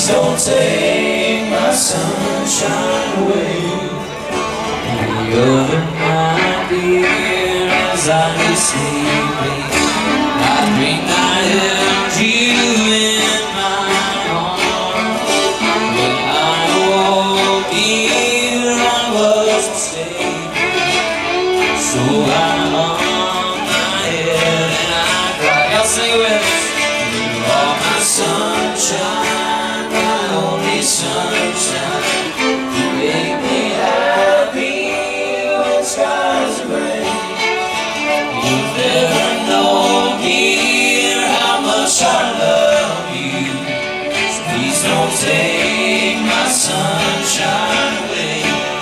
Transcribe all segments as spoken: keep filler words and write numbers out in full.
don't take my sunshine away. The other night, dear, as I lay sleeping, I dreamed I held you in my arms. When I awoke, dear, I was mistaken. So I hung my head and I cried. Y'all sing with us. You are my sunshine, my only sunshine. You make me happy when skies are gray. You'll never know, dear, how much I love you. So please don't take my sunshine away.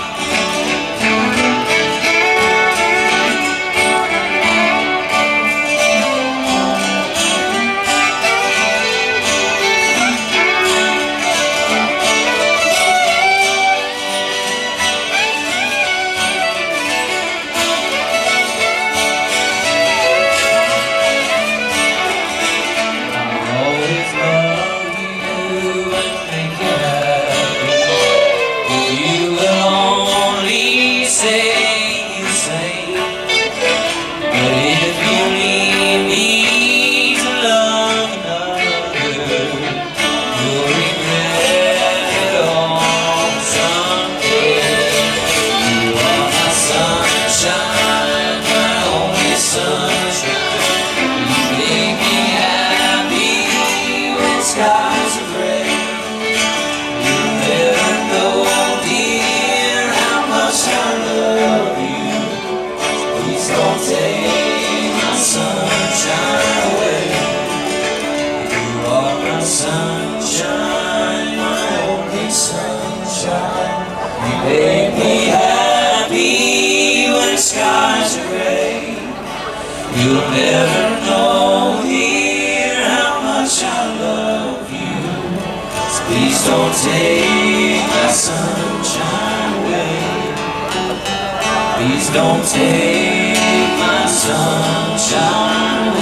Skies are gray. You'll never know, dear, how much I love you. Please don't take my sunshine away. You are my sunshine, my only sunshine. You make me happy when skies are gray. You'll never know, dear, how much I love you. Please don't take my sunshine away. Please don't take my sunshine away.